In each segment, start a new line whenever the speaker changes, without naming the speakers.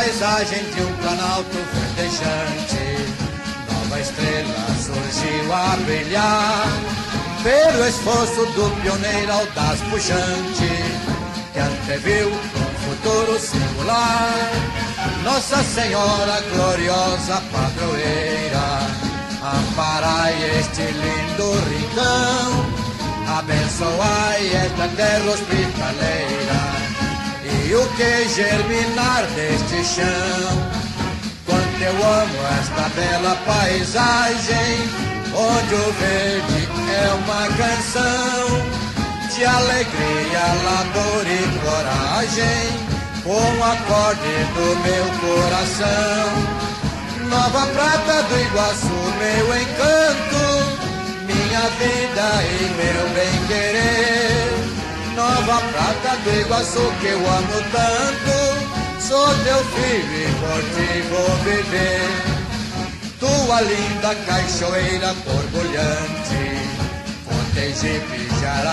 paisagem de um planalto verdejante, nova estrela surgiu a brilhar, pelo esforço do pioneiro audaz pujante, que anteviu um futuro singular. Nossa Senhora gloriosa padroeira, amparai este lindo rincão, abençoai esta terra hospitaleira e o que germinar deste chão. Quanto eu amo esta bela paisagem, onde o verde é uma canção de alegria, labor e coragem, com o acorde do meu coração. Nova Prata do Iguaçu, meu encanto, minha vida e meu bem-querer. Nova Prata do Iguaçu que eu amo tanto, sou teu filho e por ti vou viver. Tua linda cachoeira borbulhante, Fontegipe,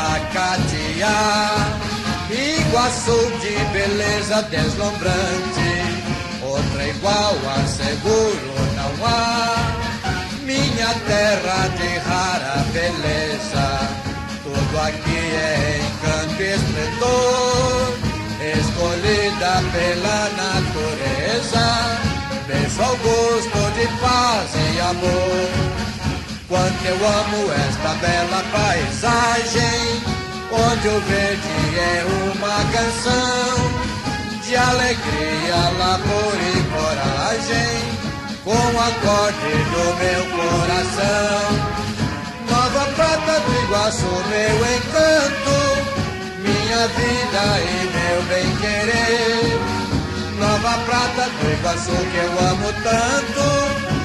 Jaracatiá, Iguaçu de beleza deslumbrante, outra igual a seguro não há. Minha terra de rara beleza, tudo aqui é encanto e esplendor, escolhida pela natureza, beijo ao gosto de paz e amor. Quanto eu amo esta bela paisagem, onde o verde é uma canção de alegria, labor e coragem, com o acorde do meu coração. Nova Prata do Iguaçu, meu encanto, minha vida e meu bem-querer. Nova Prata do Iguaçu que eu amo tanto,